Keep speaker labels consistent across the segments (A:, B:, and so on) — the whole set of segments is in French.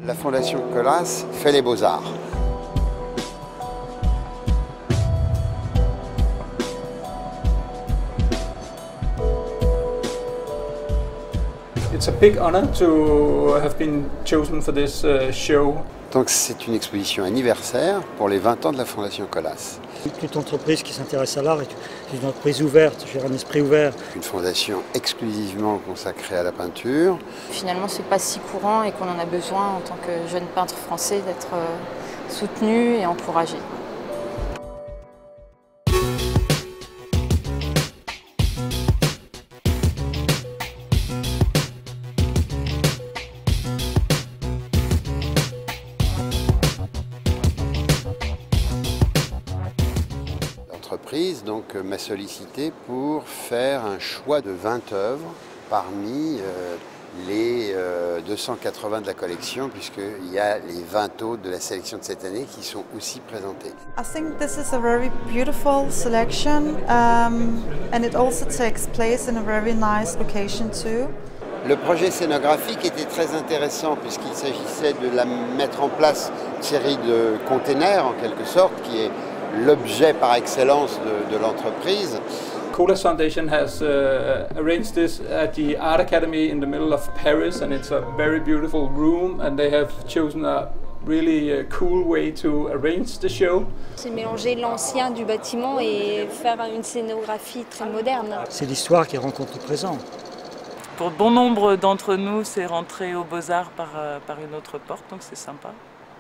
A: La Fondation Colas fait les beaux-arts.
B: It's a big honor to have been chosen for this show.
A: Donc c'est une exposition anniversaire pour les 20 ans de la Fondation Colas.
C: Toute entreprise qui s'intéresse à l'art est une entreprise ouverte, j'ai un esprit ouvert.
A: Une fondation exclusivement consacrée à la peinture.
D: Finalement, c'est pas si courant et qu'on en a besoin en tant que jeune peintre français d'être soutenu et encouragé.
A: L'entreprise donc m'a sollicité pour faire un choix de 20 œuvres parmi les 280 de la collection, puisqu'il y a les 20 autres de la sélection de cette année qui sont aussi présentées.
E: I think this is a very beautiful selection and it also takes place in a very nice location too.
A: Le projet scénographique était très intéressant puisqu'il s'agissait de la mettre en place une série de containers en quelque sorte, qui est l'objet par excellence de l'entreprise.
B: Colas Foundation has arranged this at the Art Academy in the middle of Paris, and it's a very beautiful room, and they have chosen a really cool way to arrange the show.
F: C'est mélanger l'ancien du bâtiment et faire une scénographie très moderne.
C: C'est l'histoire qui rencontre le présent.
G: Pour bon nombre d'entre nous, c'est rentrer aux Beaux-Arts par une autre porte, donc c'est sympa.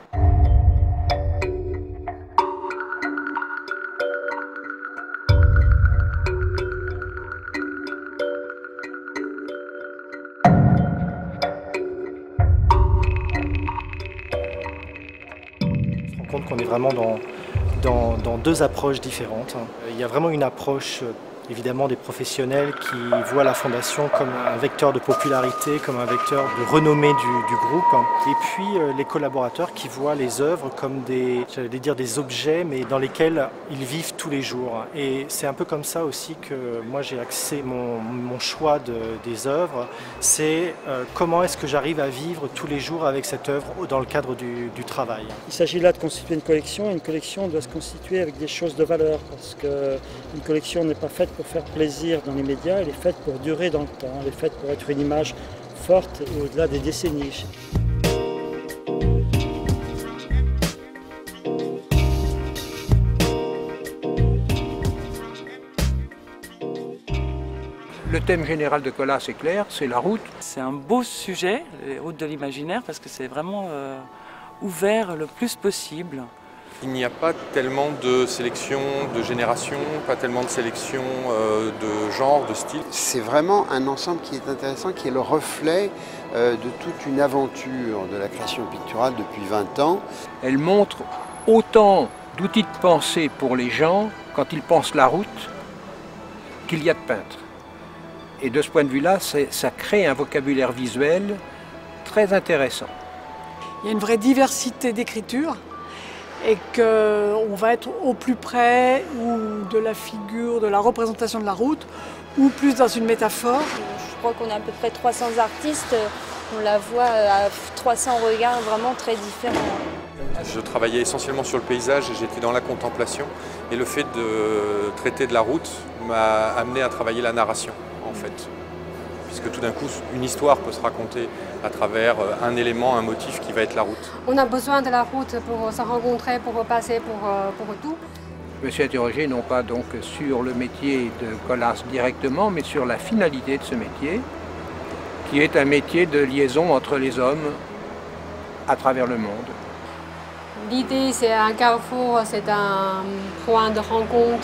H: Compte qu'on est vraiment dans deux approches différentes. Il y a vraiment une approche évidemment des professionnels qui voient la Fondation comme un vecteur de popularité, comme un vecteur de renommée du groupe. Et puis les collaborateurs qui voient les œuvres comme des objets, mais dans lesquels ils vivent tous les jours. Et c'est un peu comme ça aussi que moi j'ai axé mon choix des œuvres. C'est comment est-ce que j'arrive à vivre tous les jours avec cette œuvre dans le cadre du travail.
C: Il s'agit là de constituer une collection, et une collection doit se constituer avec des choses de valeur, parce qu'une collection n'est pas faite pour faire plaisir dans les médias, elle est faite pour durer dans le temps, elle est faite pour être une image forte au-delà des décennies.
I: Le thème général de Colas est clair, c'est la route.
G: C'est un beau sujet, les routes de l'imaginaire, parce que c'est vraiment ouvert le plus possible.
J: Il n'y a pas tellement de sélection de génération, pas tellement de sélection de genre, de style.
A: C'est vraiment un ensemble qui est intéressant, qui est le reflet de toute une aventure de la création picturale depuis 20 ans.
I: Elle montre autant d'outils de pensée pour les gens quand ils pensent la route qu'il y a de peintres. Et de ce point de vue-là, ça crée un vocabulaire visuel très intéressant.
K: Il y a une vraie diversité d'écriture et qu'on va être au plus près ou de la figure, de la représentation de la route, ou plus dans une métaphore.
F: Je crois qu'on a à peu près 300 artistes, on la voit à 300 regards vraiment très différents.
J: Je travaillais essentiellement sur le paysage et j'étais dans la contemplation. Et le fait de traiter de la route m'a amené à travailler la narration, en fait. Puisque tout d'un coup, une histoire peut se raconter à travers un élément, un motif qui va être la route.
L: On a besoin de la route pour se rencontrer, pour repasser, pour tout.
I: Je me suis interrogé non pas donc sur le métier de Colas directement, mais sur la finalité de ce métier, qui est un métier de liaison entre les hommes à travers le monde.
L: L'idée, c'est un carrefour, c'est un point de rencontre,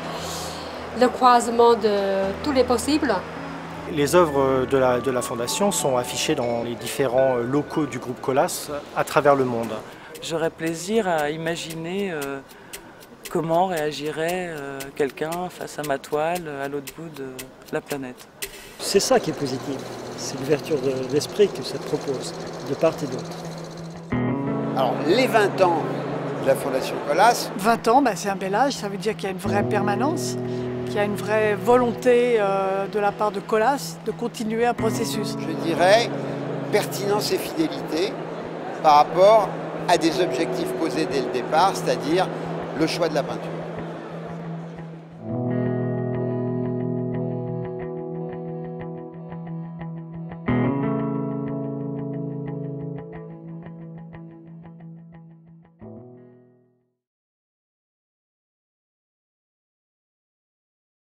L: le croisement de tous les possibles.
H: Les œuvres de la Fondation sont affichées dans les différents locaux du groupe Colas à travers le monde.
G: J'aurais plaisir à imaginer comment réagirait quelqu'un face à ma toile à l'autre bout de la planète.
C: C'est ça qui est positif, c'est l'ouverture d'esprit que ça propose, de part et d'autre.
A: Alors, les 20 ans de la Fondation Colas.
K: 20 ans, c'est un bel âge, ça veut dire qu'il y a une vraie permanence, qu'il y a une vraie volonté de la part de Colas de continuer un processus.
A: Je dirais pertinence et fidélité, par rapport à des objectifs posés dès le départ, c'est-à-dire le choix de la peinture.